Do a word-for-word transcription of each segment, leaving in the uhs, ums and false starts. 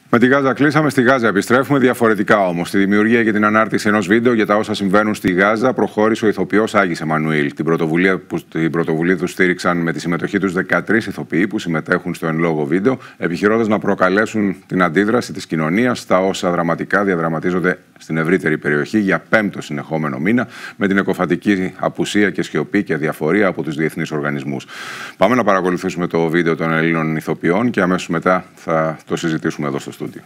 Με τη Γάζα κλείσαμε, στη Γάζα επιστρέφουμε διαφορετικά όμως. Στη δημιουργία και την ανάρτηση ενός βίντεο για τα όσα συμβαίνουν στη Γάζα προχώρησε ο ηθοποιός Άγης Εμμανουήλ. Την πρωτοβουλία, που, την πρωτοβουλία του στήριξαν με τη συμμετοχή τους δεκατρείς ηθοποιοί που συμμετέχουν στο εν λόγω βίντεο, επιχειρώντας να προκαλέσουν την αντίδραση της κοινωνίας στα όσα δραματικά διαδραματίζονται στην ευρύτερη περιοχή για πέμπτο συνεχόμενο μήνα, με την εκοφαντική απουσία και σιωπή και αδιαφορία από τους διεθνείς οργανισμούς. Πάμε να παρακολουθήσουμε το βίντεο των Ελλήνων ηθοποιών και αμέσως μετά θα το συζητήσουμε εδώ στο στούντιο.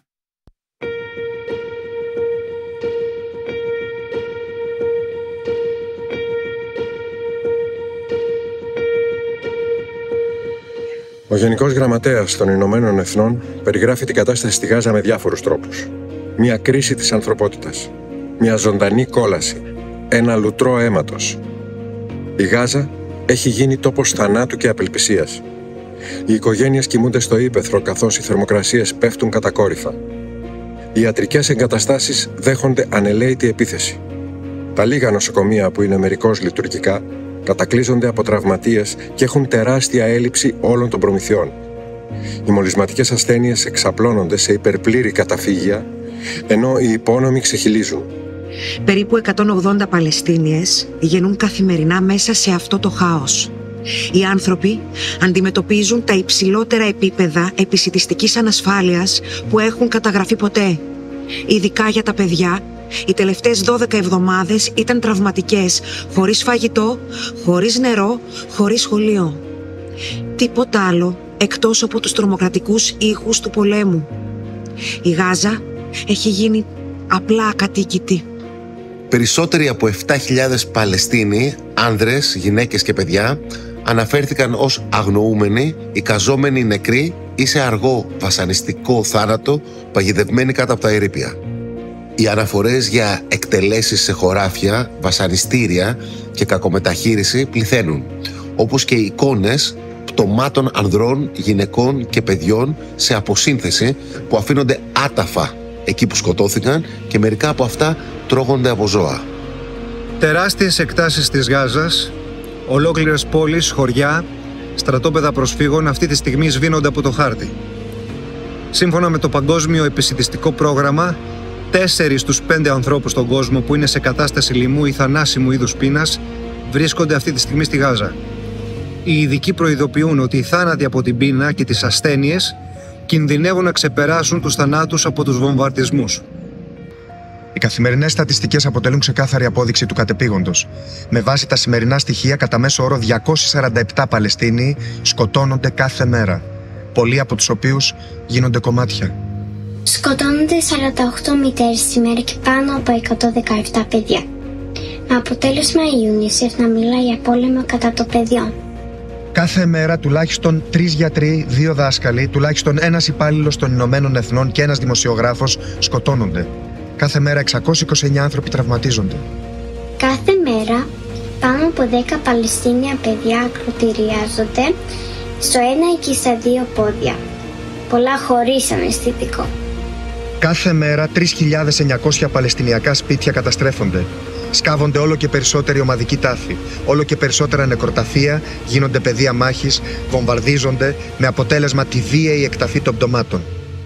Ο Γενικός Γραμματέας των Ηνωμένων Εθνών περιγράφει την κατάσταση στη Γάζα με διάφορους τρόπους. Μια κρίση της ανθρωπότητας, μια ζωντανή κόλαση, ένα λουτρό αίματος. Η Γάζα έχει γίνει τόπος θανάτου και απελπισίας. Οι οικογένειες κοιμούνται στο ύπαιθρο καθώς οι θερμοκρασίες πέφτουν κατακόρυφα. Οι ιατρικές εγκαταστάσεις δέχονται ανελαίητη επίθεση. Τα λίγα νοσοκομεία που είναι μερικώς λειτουργικά κατακλείζονται από τραυματίες και έχουν τεράστια έλλειψη όλων των προμηθειών. Οι μολυσματικές ασθένειες εξαπλώνονται σε υπερπλήρη καταφύγια, ενώ οι υπόνομοι ξεχυλίζουν. Περίπου εκατόν ογδόντα Παλαιστίνιες γεννούν καθημερινά μέσα σε αυτό το χάος. Οι άνθρωποι αντιμετωπίζουν τα υψηλότερα επίπεδα επισιτιστικής ανασφάλειας που έχουν καταγραφεί ποτέ. Ειδικά για τα παιδιά, οι τελευταίες δώδεκα εβδομάδες ήταν τραυματικές, χωρίς φαγητό, χωρίς νερό, χωρίς σχολείο. Τίποτα άλλο εκτός από τους τρομοκρατικούς ήχους του πολέμου. Η Γάζα έχει γίνει απλά ακατοίκητη. Περισσότεροι από επτά χιλιάδες Παλαιστίνοι, άνδρες, γυναίκες και παιδιά, αναφέρθηκαν ως αγνοούμενοι, εικαζόμενοι νεκροί ή σε αργό βασανιστικό θάνατο, παγιδευμένοι κάτω από τα ερείπια. Οι αναφορές για εκτελέσεις σε χωράφια, βασανιστήρια και κακομεταχείριση πληθαίνουν, όπως και οι εικόνες πτωμάτων ανδρών, γυναικών και παιδιών σε αποσύνθεση που αφήνονται άταφα εκεί που σκοτώθηκαν και μερικά από αυτά τρώγονται από ζώα. Τεράστιες εκτάσεις της Γάζας, ολόκληρες πόλεις, χωριά, στρατόπεδα προσφύγων αυτή τη στιγμή σβήνονται από το χάρτη. Σύμφωνα με το Παγκόσμιο Επισιτιστικό Πρόγραμμα, τέσσερις στους πέντε ανθρώπους στον κόσμο που είναι σε κατάσταση λοιμού ή θανάσιμου είδους πείνας βρίσκονται αυτή τη στιγμή στη Γάζα. Οι ειδικοί προειδοποιούν ότι οι θάνατοι από την πείνα και τις ασθένειες κινδυνεύουν να ξεπεράσουν τους θανάτους από τους βομβαρδισμούς. Οι καθημερινές στατιστικές αποτελούν ξεκάθαρη απόδειξη του κατεπήγοντος. Με βάση τα σημερινά στοιχεία, κατά μέσο όρο διακόσιοι σαράντα επτά Παλαιστίνοι σκοτώνονται κάθε μέρα. Πολλοί από τους οποίους γίνονται κομμάτια. Σκοτώνονται σαράντα οκτώ μητέρες σήμερα και πάνω από εκατόν δεκαεπτά παιδιά. Με αποτέλεσμα η UNICEF να μιλάει για πόλεμο κατά των παιδιών. Κάθε μέρα τουλάχιστον τρεις γιατροί, δύο δάσκαλοι, τουλάχιστον ένας υπάλληλος των Ηνωμένων Εθνών και ένας δημοσιογράφος σκοτώνονται. Κάθε μέρα εξακόσιοι είκοσι εννέα άνθρωποι τραυματίζονται. Κάθε μέρα πάνω από δέκα Παλαιστίνια παιδιά ακροτηριάζονται στο ένα ή και στα δύο πόδια. Πολλά χωρίς αναισθητικό. Κάθε μέρα τρεις χιλιάδες εννιακόσια Παλαιστινιακά σπίτια καταστρέφονται. Σκάβονται όλο και περισσότεροι ομαδικοί τάφοι. Όλο και περισσότερα νεκροταφεία γίνονται πεδία μάχης, βομβαρδίζονται με αποτέλεσμα τη βίαιη εκταφή των πτωμάτων.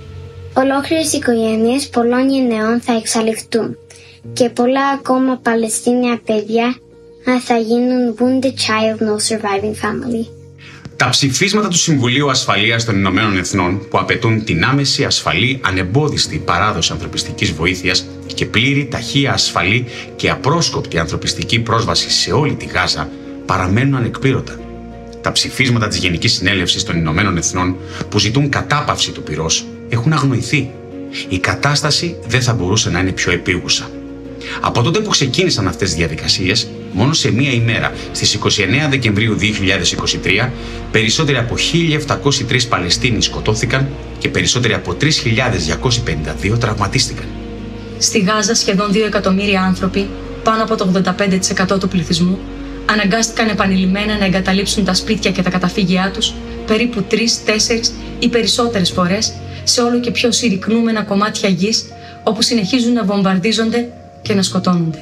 Ολόκληρες οικογένειες πολλών γενεών θα εξαλειφθούν και πολλά ακόμα Παλαιστίνια παιδιά θα γίνουν wounded child no surviving family. Τα ψηφίσματα του Συμβουλίου Ασφαλείας των Ηνωμένων Εθνών που απαιτούν την άμεση, ασφαλή, ανεμπόδιστη παράδοση ανθρωπιστικής βοήθειας και πλήρη, ταχεία, ασφαλή και απρόσκοπτη ανθρωπιστική πρόσβαση σε όλη τη Γάζα παραμένουν ανεκπλήρωτα. Τα ψηφίσματα της Γενικής Συνέλευσης των Ηνωμένων Εθνών που ζητούν κατάπαυση του πυρός έχουν αγνοηθεί. Η κατάσταση δεν θα μπορούσε να είναι πιο επίγουσα. Από τότε που ξεκίνησαν αυτές τις διαδικασίες, μόνο σε μία ημέρα, στις είκοσι εννέα Δεκεμβρίου δύο χιλιάδες είκοσι τρία, περισσότεροι από χίλια επτακόσιοι τρεις Παλαιστίνοι σκοτώθηκαν και περισσότεροι από τρεις χιλιάδες διακόσιοι πενήντα δύο τραυματίστηκαν. Στη Γάζα σχεδόν δύο εκατομμύρια άνθρωποι, πάνω από το ογδόντα πέντε τοις εκατό του πληθυσμού, αναγκάστηκαν επανειλημμένα να εγκαταλείψουν τα σπίτια και τα καταφύγια τους περίπου τρεις, τέσσερις ή περισσότερες φορές σε όλο και πιο συρρικνούμενα κομμάτια γης, όπου συνεχίζουν να βομβαρδίζονται και να σκοτώνονται.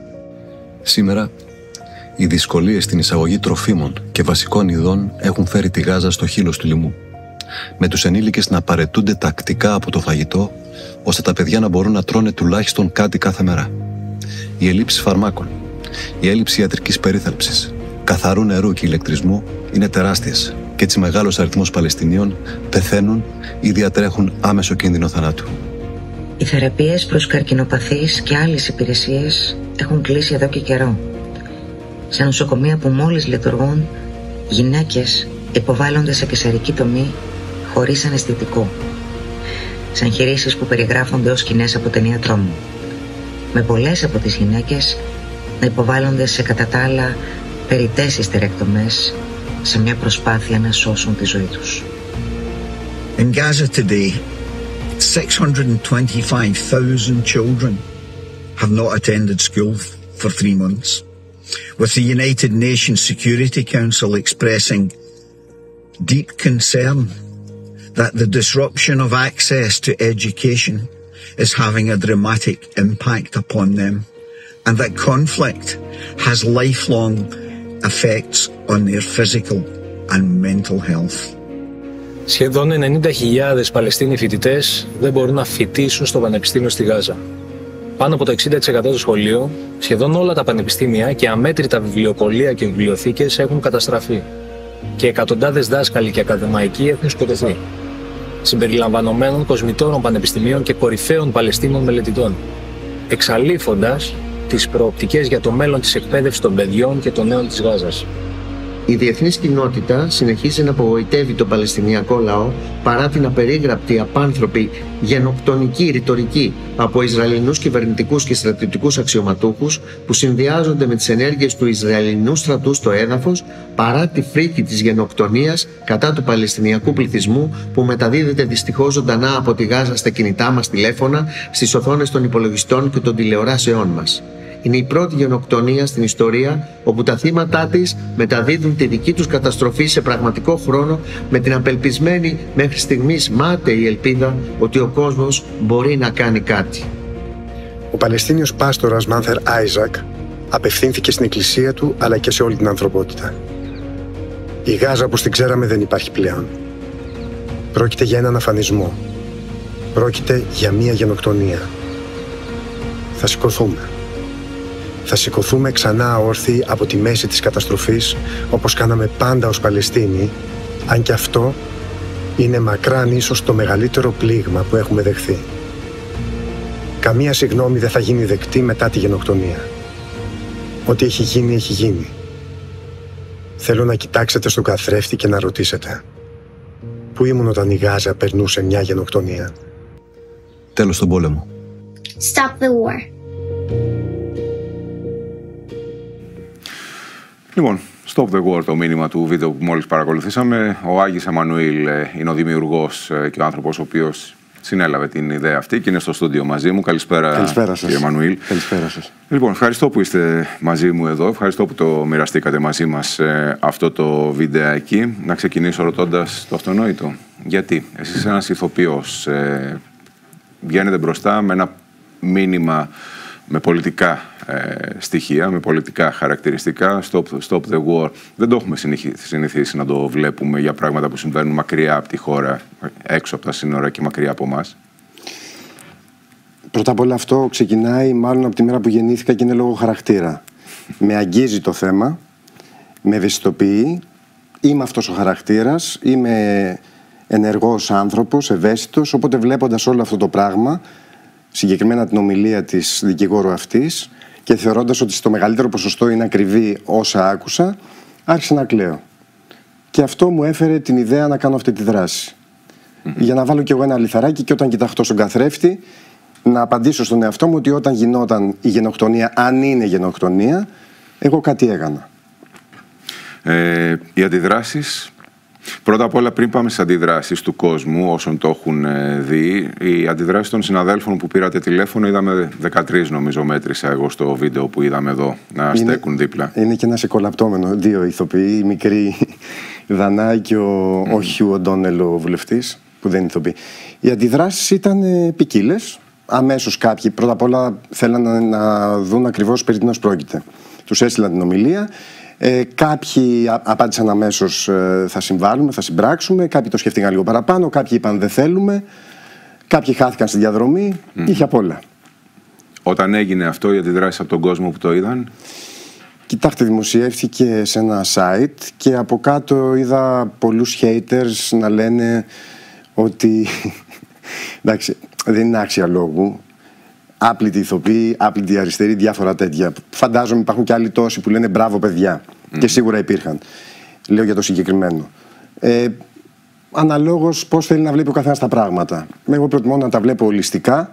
Σήμερα, οι δυσκολίες στην εισαγωγή τροφίμων και βασικών ειδών έχουν φέρει τη Γάζα στο χείλος του λοιμού. με τους ενήλικες να παραιτούνται τακτικά από το φαγητό, ώστε τα παιδιά να μπορούν να τρώνε τουλάχιστον κάτι κάθε μέρα. Η ελλείψη φαρμάκων, η έλλειψη ιατρικής περίθαλψης, καθαρού νερού και ηλεκτρισμού είναι τεράστιες και έτσι μεγάλος αριθμός Παλαιστινίων πεθαίνουν ή διατρέχουν άμεσο κίνδυνο θανάτου. Οι θεραπείες προς καρκινοπαθείς και άλλες υπηρεσίες έχουν κλείσει εδώ και καιρό. Σε νοσοκομεία που μόλις λειτουργούν, γυναίκες υποβάλλονται σε καισαρική τομή χωρίς αναισθητικό. Σε εγχειρήσεις που περιγράφονται ως σκηνές από ταινία τρόμου. Με πολλές από τις γυναίκες να υποβάλλονται σε κατά τα άλλα περιττές ιστερεκτομές σε μια προσπάθεια να σώσουν τη ζωή τους. In Gaza today, six hundred twenty-five thousand children have not attended school for three months, with the United Nations Security Council expressing deep concern that the disruption of access to education is having a dramatic impact upon them, and that conflict has lifelong effects on their physical and mental health. Σχεδόν ενενήντα χιλιάδες Παλαιστίνοι φοιτητές δεν μπορούν να φοιτήσουν στο πανεπιστήμιο στη Γάζα. Πάνω από το εξήντα τοις εκατό των σχολείων, σχεδόν όλα τα πανεπιστήμια και αμέτρητα βιβλιοπωλεία και βιβλιοθήκες έχουν καταστραφεί. Και εκατοντάδες δάσκαλοι και ακαδημαϊκοί έχουν σκοτωθεί. Συμπεριλαμβανομένων κοσμητόρων πανεπιστημίων και κορυφαίων Παλαιστίνων μελετητών. Εξαλείφοντας τις προοπτικές για το μέλλον της εκπαίδευσης των παιδιών και των νέων της Γάζας. Η διεθνής κοινότητα συνεχίζει να απογοητεύει τον Παλαιστινιακό λαό παρά την απερίγραπτη, απάνθρωπη, γενοκτονική ρητορική από Ισραηλινούς κυβερνητικούς και στρατιωτικούς αξιωματούχους που συνδυάζονται με τις ενέργειες του Ισραηλινού στρατού στο έδαφος, παρά τη φρίκη της γενοκτονίας κατά του Παλαιστινιακού πληθυσμού που μεταδίδεται δυστυχώς ζωντανά από τη Γάζα στα κινητά μας τηλέφωνα, στις οθόνες των υπολογιστών και των τηλεοράσεών μας. Είναι η πρώτη γενοκτονία στην ιστορία όπου τα θύματά της μεταδίδουν τη δική τους καταστροφή σε πραγματικό χρόνο με την απελπισμένη μέχρι στιγμής μάταιη ελπίδα ότι ο κόσμος μπορεί να κάνει κάτι. Ο Παλαιστίνιος πάστορας Μάνθερ Άιζακ απευθύνθηκε στην εκκλησία του αλλά και σε όλη την ανθρωπότητα. Η Γάζα όπως την ξέραμε δεν υπάρχει πλέον. Πρόκειται για έναν αφανισμό. Πρόκειται για μία γενοκτονία. Θα σηκωθούμε. Θα σηκωθούμε ξανά όρθιοι από τη μέση της καταστροφής, όπως κάναμε πάντα ως Παλαιστίνοι, αν και αυτό είναι μακράν ίσως το μεγαλύτερο πλήγμα που έχουμε δεχθεί. Καμία συγγνώμη δεν θα γίνει δεκτή μετά τη γενοκτονία. Ό,τι έχει γίνει, έχει γίνει. Θέλω να κοιτάξετε στον καθρέφτη και να ρωτήσετε. Πού ήμουν όταν η Γάζα περνούσε μια γενοκτονία? Τέλος στον πόλεμο. Stop the war. Λοιπόν, Stop the War, το μήνυμα του βίντεο που μόλις παρακολουθήσαμε. Ο Άγης Εμμανουήλ είναι ο δημιουργός και ο άνθρωπος ο οποίος συνέλαβε την ιδέα αυτή και είναι στο στούντιο μαζί μου. Καλησπέρα, Καλησπέρα σας. κύριε Εμμανουήλ. Καλησπέρα σας. Λοιπόν, ευχαριστώ που είστε μαζί μου εδώ. Ευχαριστώ που το μοιραστήκατε μαζί μας ε, αυτό το βιντεάκι. Να ξεκινήσω ρωτώντας το αυτονόητο. Γιατί εσείς είσαι ένας ηθοποιός, ε, βγαίνετε μπροστά με ένα μήνυμα με πολιτικά ε, στοιχεία, με πολιτικά χαρακτηριστικά. Stop, stop the war. Δεν το έχουμε συνηθίσει να το βλέπουμε για πράγματα που συμβαίνουν μακριά από τη χώρα, έξω από τα σύνορα και μακριά από εμάς. Πρώτα απ' όλα αυτό ξεκινάει μάλλον από τη μέρα που γεννήθηκα και είναι λόγω χαρακτήρα. Με αγγίζει το θέμα, με ευαισθητοποιεί. Είμαι αυτός ο χαρακτήρας, είμαι ενεργός άνθρωπος, ευαίσθητος, οπότε βλέποντας όλο αυτό το πράγμα, συγκεκριμένα την ομιλία της δικηγόρου αυτής και θεωρώντας ότι στο μεγαλύτερο ποσοστό είναι ακριβή όσα άκουσα, άρχισα να κλαίω. Και αυτό μου έφερε την ιδέα να κάνω αυτή τη δράση. Mm-hmm. Για να βάλω κι εγώ ένα λιθαράκι και όταν κοιταχτώ στον καθρέφτη, να απαντήσω στον εαυτό μου ότι όταν γινόταν η γενοκτονία, αν είναι γενοκτονία, εγώ κάτι έκανα. Ε, οι αντιδράσεις... Πρώτα απ' όλα, πριν πάμε στις αντιδράσεις του κόσμου, όσων το έχουν δει, οι αντιδράσεις των συναδέλφων που πήρατε τηλέφωνο, είδαμε δεκατρείς νομίζω μέτρησα εγώ στο βίντεο που είδαμε εδώ να είναι, στέκουν δίπλα. Είναι και ένα σεκολαπτώμενο, δύο ηθοποιοί, η μικρή Δανάη και ο, mm. ο Χιου Οντόνελ, ο βουλευτής, που δεν είναι ηθοποιοί. Οι αντιδράσεις ήταν ποικίλες. Αμέσως κάποιοι, πρώτα απ' όλα, θέλαν να, να δουν ακριβώς περί τίνος πρόκειται. Τους έστειλαν την ομιλία. Ε, κάποιοι απάντησαν αμέσως ε, θα συμβάλλουμε, θα συμπράξουμε. Κάποιοι το σκέφτηκαν λίγο παραπάνω. Κάποιοι είπαν δεν θέλουμε. Κάποιοι χάθηκαν στη διαδρομή. Mm. Είχε απ' όλα. Όταν έγινε αυτό, οι αντιδράσεις από τον κόσμο που το είδαν? Κοιτάξτε, δημοσιεύτηκε σε ένα site και από κάτω είδα πολλούς haters να λένε ότι εντάξει, δεν είναι άξια λόγου. Άπλητοι ηθοποιοί, άπλητοι αριστεροί, διάφορα τέτοια. Φαντάζομαι υπάρχουν και άλλοι τόσοι που λένε μπράβο παιδιά. Mm. Και σίγουρα υπήρχαν. Λέω για το συγκεκριμένο. Ε, αναλόγως πώς θέλει να βλέπει ο καθένας τα πράγματα. Εγώ προτιμώ να τα βλέπω ολιστικά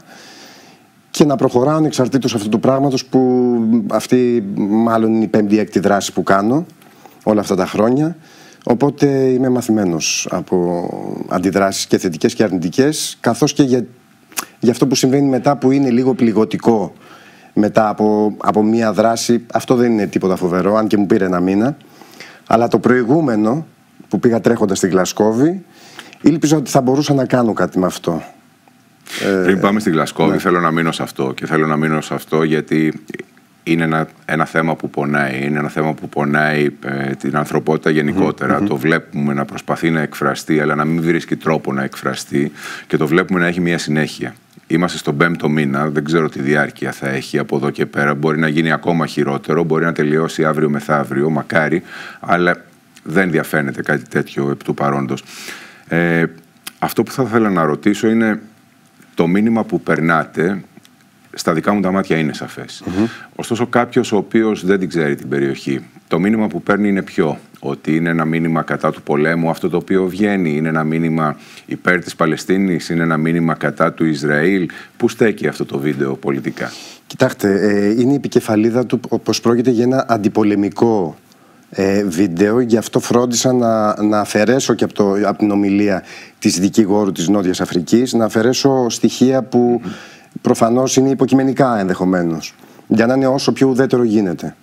και να προχωράω ανεξαρτήτως αυτού του πράγματος που αυτή μάλλον είναι η πέμπτη-έκτη δράση που κάνω όλα αυτά τα χρόνια. Οπότε είμαι μαθημένος από αντιδράσεις και θετικές και αρνητικές, καθώς και για, για αυτό που συμβαίνει μετά που είναι λίγο πληγωτικό μετά από, από μία δράση. Αυτό δεν είναι τίποτα φοβερό, αν και μου πήρε ένα μήνα. Αλλά το προηγούμενο που πήγα τρέχοντας στη Γλασκόβη, ήλπιζα ότι θα μπορούσα να κάνω κάτι με αυτό. Πριν πάμε στη Γλασκόβη, ναι. θέλω να μείνω σε αυτό. Και θέλω να μείνω σε αυτό γιατί είναι ένα, ένα θέμα που πονάει. Είναι ένα θέμα που πονάει ε, την ανθρωπότητα γενικότερα. Mm-hmm. Το βλέπουμε να προσπαθεί να εκφραστεί, αλλά να μην βρίσκει τρόπο να εκφραστεί. Και το βλέπουμε να έχει μια συνέχεια. Είμαστε στον πέμπτο μήνα, δεν ξέρω τι διάρκεια θα έχει από εδώ και πέρα. Μπορεί να γίνει ακόμα χειρότερο, μπορεί να τελειώσει αύριο μεθαύριο, μακάρι, αλλά δεν διαφαίνεται κάτι τέτοιο επί του παρόντος. Ε, αυτό που θα ήθελα να ρωτήσω είναι το μήνυμα που περνάτε. Στα δικά μου τα μάτια είναι σαφές. Mm-hmm. Ωστόσο, κάποιος ο οποίος δεν την ξέρει την περιοχή, το μήνυμα που παίρνει είναι ποιο? Ότι είναι ένα μήνυμα κατά του πολέμου, αυτό το οποίο βγαίνει, είναι ένα μήνυμα υπέρ της Παλαιστίνης, είναι ένα μήνυμα κατά του Ισραήλ. Πού στέκει αυτό το βίντεο πολιτικά? Κοιτάξτε, ε, είναι η επικεφαλίδα του πως πρόκειται για ένα αντιπολεμικό ε, βίντεο. Γι' αυτό φρόντισα να, να αφαιρέσω και από, το, από την ομιλία της δικηγόρου της Νότιας Αφρικής, να αφαιρέσω στοιχεία που mm-hmm. προφανώς είναι υποκειμενικά ενδεχομένως, για να είναι όσο πιο ουδέτερο γίνεται.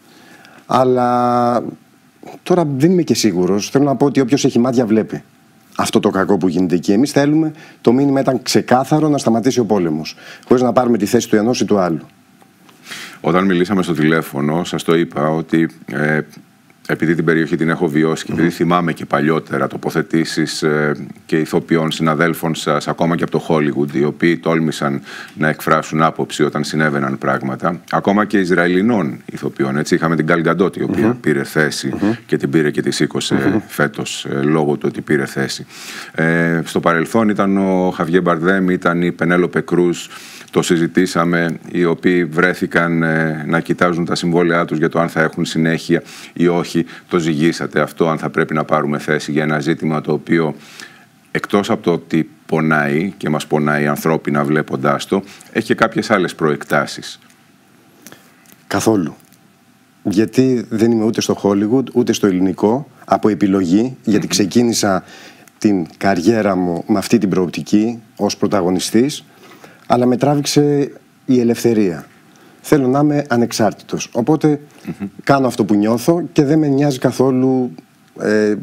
Αλλά τώρα δεν είμαι και σίγουρος. Θέλω να πω ότι όποιος έχει μάτια βλέπει αυτό το κακό που γίνεται εκεί. Εμείς θέλουμε, το μήνυμα ήταν ξεκάθαρο, να σταματήσει ο πόλεμος, χωρίς να πάρουμε τη θέση του ενός ή του άλλου. Όταν μιλήσαμε στο τηλέφωνο, σας το είπα ότι ε, επειδή την περιοχή την έχω βιώσει και επειδή mm-hmm. θυμάμαι και παλιότερα τοποθετήσεις ε, και ηθοποιών συναδέλφων σας, ακόμα και από το Hollywood, οι οποίοι τόλμησαν να εκφράσουν άποψη όταν συνέβαιναν πράγματα, ακόμα και Ισραηλινών ηθοποιών. Έτσι, είχαμε την Gal Gadot, η οποία mm-hmm. πήρε θέση mm-hmm. και την πήρε και τη σήκωσε mm-hmm. φέτος ε, λόγω του ότι πήρε θέση. Ε, στο παρελθόν ήταν ο Χαβιέ Μπαρδέμ, ήταν η Πενέλοπε Κρούς. Το συζητήσαμε, οι οποίοι βρέθηκαν ε, να κοιτάζουν τα συμβόλαιά τους για το αν θα έχουν συνέχεια ή όχι. Το ζυγίσατε αυτό, αν θα πρέπει να πάρουμε θέση για ένα ζήτημα το οποίο, εκτός από το ότι πονάει και μας πονάει ανθρώπινα βλέποντάς το, έχει και κάποιες άλλες προεκτάσεις. Καθόλου. Γιατί δεν είμαι ούτε στο Hollywood ούτε στο ελληνικό, από επιλογή, γιατί mm-hmm. ξεκίνησα την καριέρα μου με αυτή την προοπτική ως πρωταγωνιστής, αλλά με τράβηξε η ελευθερία. Θέλω να είμαι ανεξάρτητος. Οπότε mm-hmm. κάνω αυτό που νιώθω και δεν με νοιάζει καθόλου ε, ε,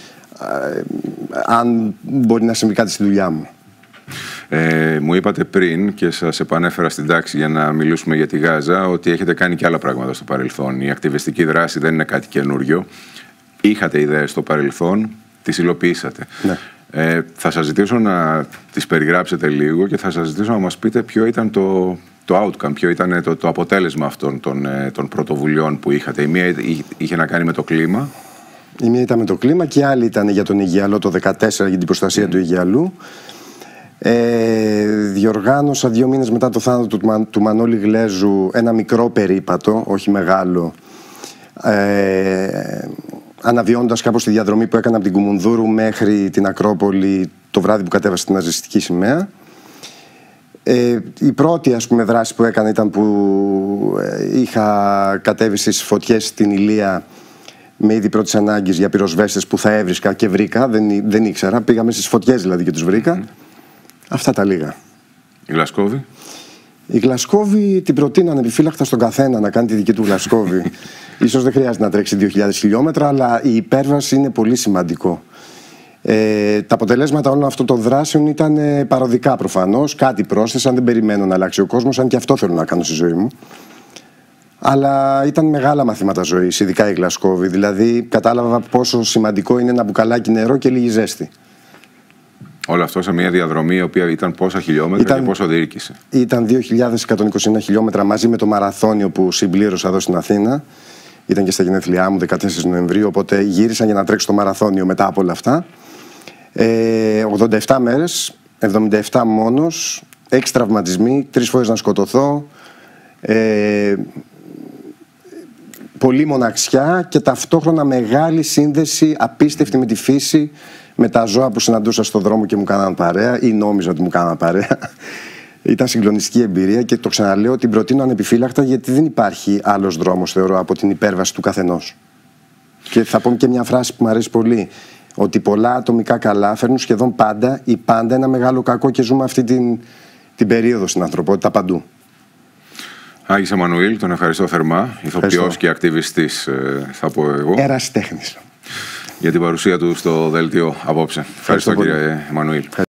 αν μπορεί να συμβεί κάτι στη δουλειά μου. Ε, μου είπατε πριν και σας επανέφερα στην τάξη για να μιλήσουμε για τη Γάζα ότι έχετε κάνει και άλλα πράγματα στο παρελθόν. Η ακτιβιστική δράση δεν είναι κάτι καινούριο. Είχατε ιδέες στο παρελθόν, τις υλοποιήσατε. Ναι. Ε, θα σας ζητήσω να τις περιγράψετε λίγο και θα σας ζητήσω να μας πείτε ποιο ήταν το, το outcome, ποιο ήταν το, το αποτέλεσμα αυτών των, των πρωτοβουλειών που είχατε. Η μία είχε να κάνει με το κλίμα. Η μία ήταν με το κλίμα και η άλλη ήταν για τον Αιγιαλό το δύο χιλιάδες δεκατέσσερα, για την προστασία mm. του Αιγιαλού. Ε, διοργάνωσα δύο μήνες μετά το θάνατο του, του Μανώλη Γλέζου ένα μικρό περίπατο, όχι μεγάλο, ε, αναβιώνοντας κάπως τη διαδρομή που έκανα από την Κουμουνδούρου μέχρι την Ακρόπολη το βράδυ που κατέβασα την ναζιστική σημαία. Ε, η πρώτη, ας πούμε, δράση που έκανα ήταν που ε, είχα κατέβει στις φωτιές στην Ηλία με είδη πρώτης ανάγκης για πυροσβέστες που θα έβρισκα και βρήκα, δεν, δεν ήξερα, πήγαμε στις φωτιές δηλαδή και τους βρήκα. Mm. Αυτά τα λίγα. Η Γλασκόβη? Η Γλασκόβη την προτείναν επιφύλακτα στον καθένα να κάνει τη δική του Γλασκόβη. Ίσως δεν χρειάζεται να τρέξει δύο χιλιάδες χιλιόμετρα, αλλά η υπέρβαση είναι πολύ σημαντικό. Ε, τα αποτελέσματα όλων αυτών των δράσεων ήταν ε, παροδικά προφανώς. Κάτι πρόσθεσαν, δεν περιμένω να αλλάξει ο κόσμος, αν και αυτό θέλω να κάνω στη ζωή μου. Αλλά ήταν μεγάλα μαθήματα ζωής, ειδικά η Γλασκόβη. Δηλαδή, κατάλαβα πόσο σημαντικό είναι ένα μπουκαλάκι νερό και λίγη ζέστη. Όλο αυτό σε μια διαδρομή η οποία ήταν πόσα χιλιόμετρα ήταν, και πόσο διήρκησε? Ήταν δύο χιλιάδες εκατόν είκοσι ένα χιλιόμετρα μαζί με το μαραθώνιο που συμπλήρωσα εδώ στην Αθήνα. Ήταν και στα γενέθλιά μου δεκατέσσερις Νοεμβρίου, οπότε γύρισα για να τρέξω το μαραθώνιο μετά από όλα αυτά. Ε, ογδόντα επτά μέρες, εβδομήντα επτά μόνος, έξι τραυματισμοί, τρεις φορές να σκοτωθώ. Ε, πολύ μοναξιά και ταυτόχρονα μεγάλη σύνδεση απίστευτη με τη φύση, με τα ζώα που συναντούσα στον δρόμο και μου κάναν παρέα ή νόμιζα ότι μου κάναν παρέα. Ήταν συγκλονιστική εμπειρία και το ξαναλέω, την προτείνω ανεπιφύλακτα, γιατί δεν υπάρχει άλλος δρόμος, θεωρώ, από την υπέρβαση του καθενός. Και θα πω και μια φράση που μου αρέσει πολύ, ότι πολλά ατομικά καλά φέρνουν σχεδόν πάντα ή πάντα ένα μεγάλο κακό και ζούμε αυτή την, την περίοδο στην ανθρωπότητα παντού. Άγης Εμμανουήλ, τον ευχαριστώ θερμά, ηθοποιός και ακτιβιστής, θα πω εγώ. Ερασιτέχνης. Για την παρουσία του στο δέλτιο απόψε. Ευχαριστώ, ευχαριστώ κύριε Εμμανουήλ.